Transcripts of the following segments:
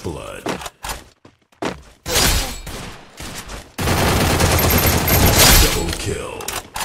First blood. Double kill.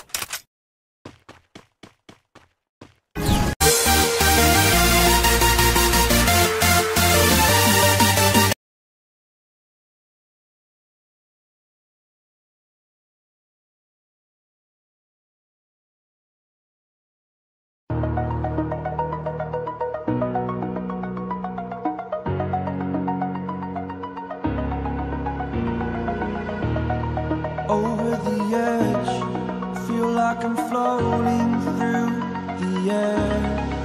Over the edge, feel like I'm floating through the air.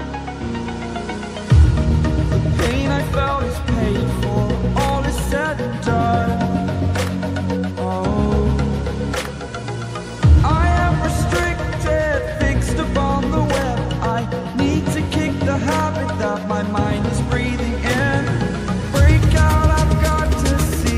The pain I felt is paid for, all is said and done. Oh, I am restricted, fixed upon the web. I need to kick the habit that my mind is breathing in. Break out, I've got to see.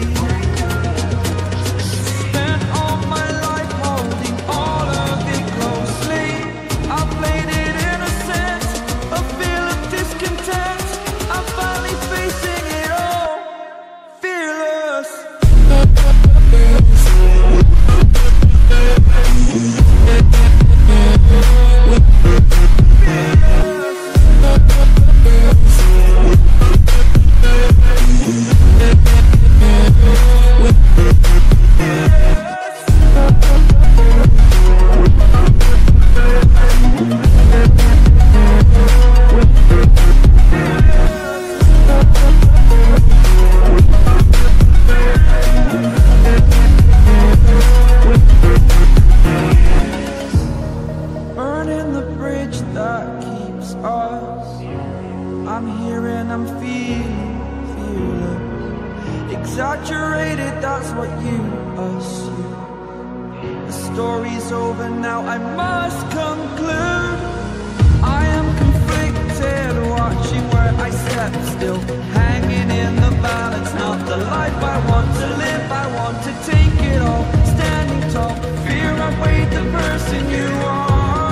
Burning the bridge that keeps us. I'm here and I'm feeling fearless. Exaggerated, that's what you assume. The story's over now, I must conclude. I am conflicted, watching where I step still, hanging in the balance. Not the life I want to live, I want to take it all. Standing tall, fear I weighed the person you are.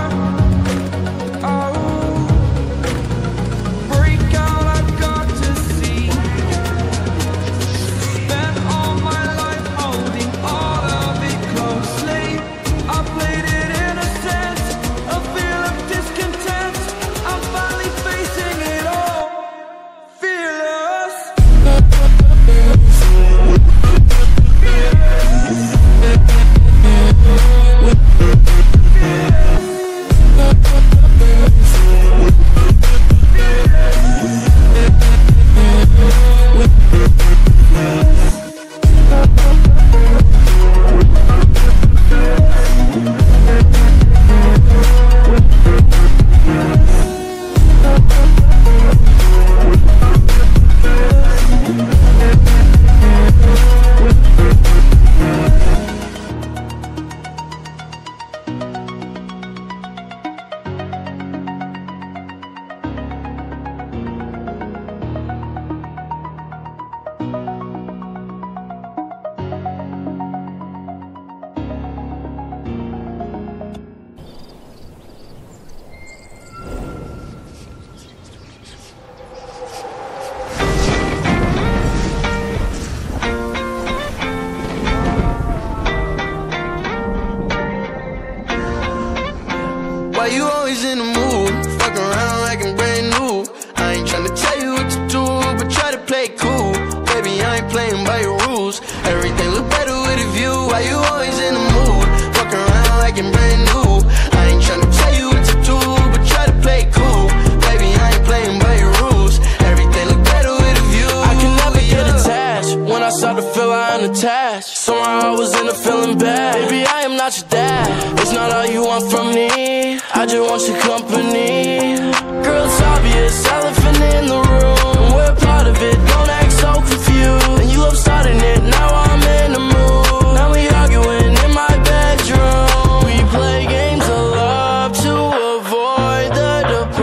Why you always in the mood? Fuck around like I'm brand new. I ain't tryna tell you what to do, but try to play cool. Baby, I ain't playing by your rules. Everything look better with a view. Why you always in the mood? Fuck around like I'm brand new. I ain't tryna tell you what to do, but try to play cool. Baby, I ain't playing by your rules. Everything look better with a view. I can never get attached. When I start to feel I unattached, somehow I was in a feeling bad. Baby, I am not your dad. It's not all you want from me, I just want your company. Girl, it's obvious, elephant in the room. We're part of it, don't act so confused. And you love starting it, now I'm in the mood. Now we arguing in my bedroom. We play games of love to avoid the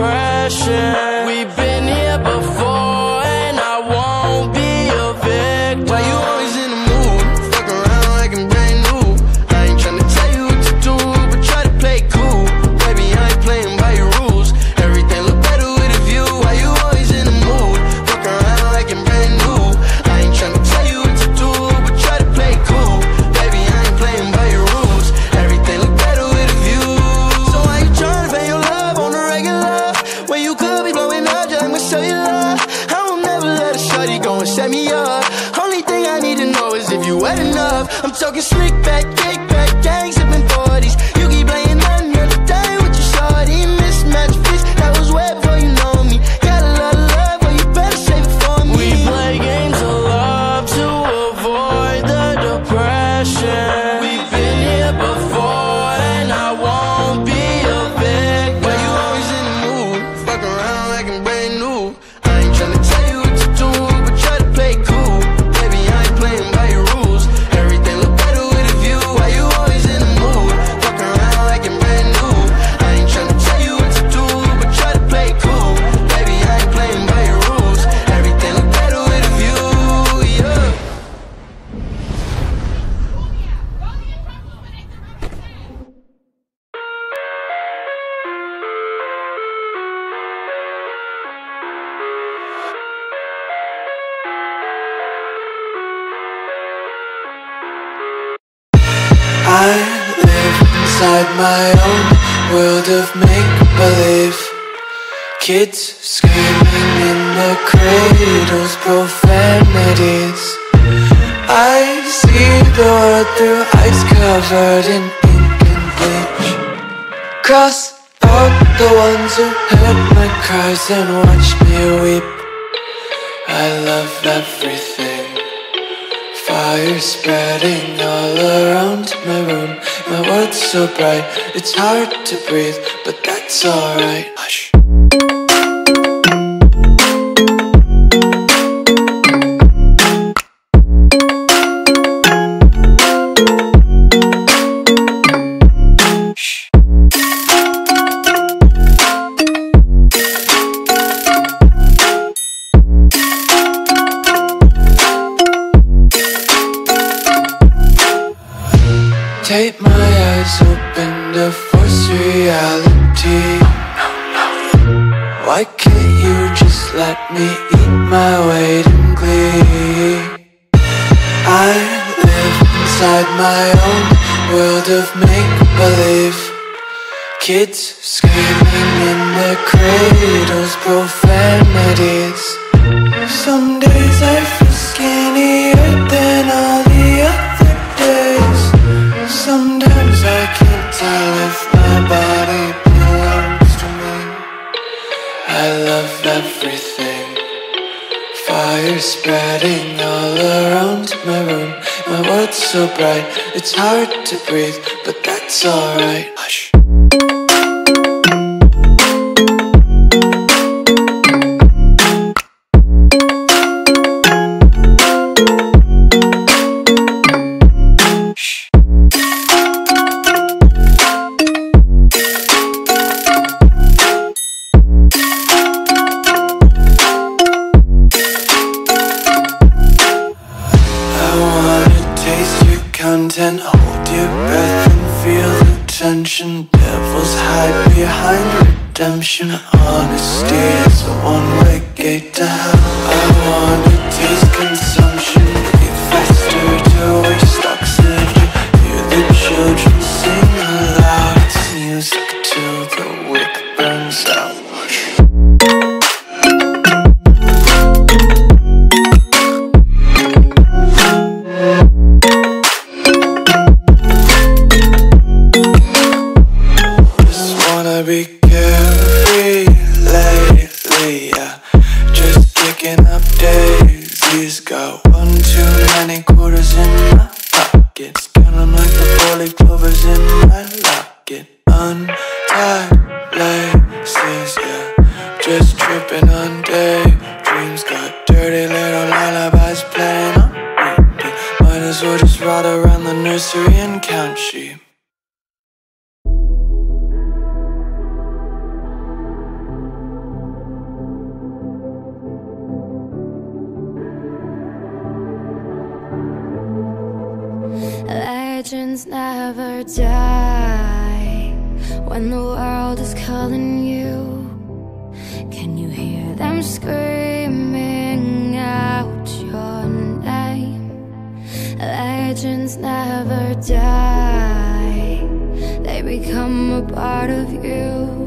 depression. We've been here before and I won't be a victim. Why you always in the mood? Fuck around like I'm brand new. I ain't tryna tell you what to do, but try to play cool. Baby, I ain't playing by your rules. Everything look better with a view. Why you always in the mood? and set me up. Only thing I need to know is if you wet enough. I'm talking slick back, kick back, gang sipping 40s. You keep playing another day with your shorty. Mismatch fish, that was way before you know me. Got a lot of love, but you better save it for me. We play games of love to avoid the depression. We've been here before and I won't be a victim. Why you always in the mood? Fuck around like I'm brand new. I ain't tryna tell you what to do, but try to play cool. Baby, I ain't playing by your rules. Everything look better with a view. Why you always in the mood? Fuck around like I'm brand new. I ain't tryna tell you what to do, but try to play cool. Baby, I ain't playing by your rules. Everything look better with a view, yeah. I live inside my own world of make-believe. Kids screaming in the cradles, profanities. I see the world through ice covered in ink and bleach. Cross out the ones who heard my cries and watched me weep. I love everything. Fire spreading all around my room. My world's so bright, it's hard to breathe, but that's alright. Hush. Take my eyes open to force reality. Why can't you just let me eat my weight in glee? I live inside my own world of make-believe. Kids screaming in their cradles, profanities. Some days I feel skinnier than all the other days. Sometimes I can't tell if my body belongs to me. I love everything. Fire spreading all around my room. My world's so bright, it's hard to breathe, but that's alright. Hush. Content, hold your breath and feel the tension. Devils hide behind redemption. Honesty is a one-way gate to hell. I wanna taste consumption. Breathe faster to waste oxygen. Hear the children sing aloud. It's music till the wick burns out. Be carefree lately, yeah. Just picking up daisies. Got one too many quarters in my pockets. Count 'em like the 4-leaf clovers in my locket. Untied laces, yeah. Just tripping on daydreams. Got dirty little lullabies playing on repeat. Might as well just ride around the nursery and count sheep. Legends never die when the world is calling you. Can you hear them screaming out your name? Legends never die, they become a part of you.